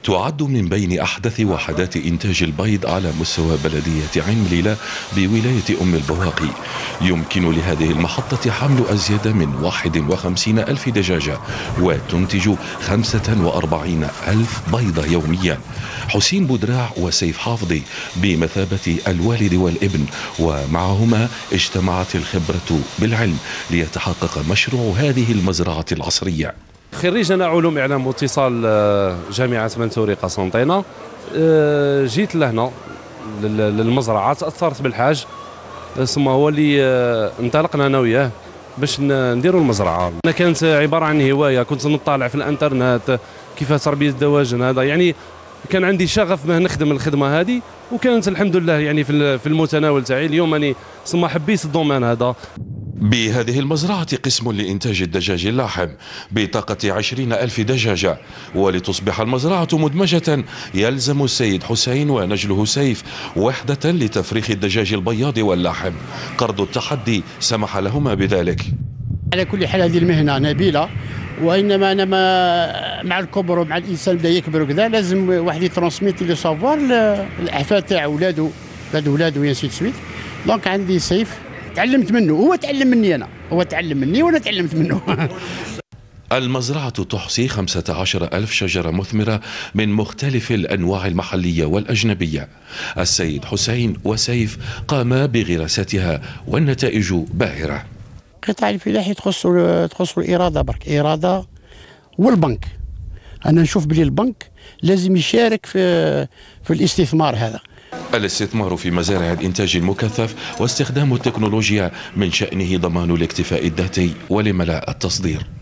تعد من بين أحدث وحدات إنتاج البيض على مستوى بلدية عين مليلة بولاية أم البواقي. يمكن لهذه المحطة حمل أزيد من 51 ألف دجاجة وتنتج 45 ألف بيضة يوميا. حسين بودراع وسيف حافظي بمثابة الوالد والابن، ومعهما اجتمعت الخبرة بالعلم ليتحقق مشروع هذه المزرعة العصرية. خريج أنا علوم إعلام واتصال جامعة منتوري قسنطينة. جيت لهنا للمزرعة، تأثرت بالحاج، ثم هو اللي انطلقنا أنا وياه باش نديروا المزرعة. أنا كانت عبارة عن هواية، كنت نطالع في الانترنت كيف تربية الدواجن هذا، يعني كان عندي شغف باه نخدم الخدمة هذه، وكانت الحمد لله يعني في المتناول تاعي. اليوم أني ثم حبيت الدومين هذا. بهذه المزرعة قسم لإنتاج الدجاج اللاحم بطاقة 20 ألف دجاجة، ولتصبح المزرعة مدمجة يلزم السيد حسين ونجله سيف وحدة لتفريخ الدجاج البياض واللاحم. قرض التحدي سمح لهما بذلك. على كل حال هذه المهنة نبيلة، وإنما أنا مع الكبر ومع الإنسان بدا يكبر وكذا لازم واحد يترانسميت لي سافوار الأحفاد تاع ولادو، ولاد وينسي سويت. دونك عندي سيف تعلمت منه، هو تعلم مني أنا، هو تعلم مني وأنا تعلمت منه. المزرعة تحصي 15 ألف شجرة مثمرة من مختلف الأنواع المحلية والأجنبية. السيد حسين وسيف قاما بغراستها والنتائج باهرة. قطاع الفلاحي تخص الإرادة، برك إرادة والبنك. أنا نشوف بلي البنك لازم يشارك في الاستثمار هذا. الاستثمار في مزارع الإنتاج المكثف واستخدام التكنولوجيا من شأنه ضمان الاكتفاء الذاتي ولملاء التصدير.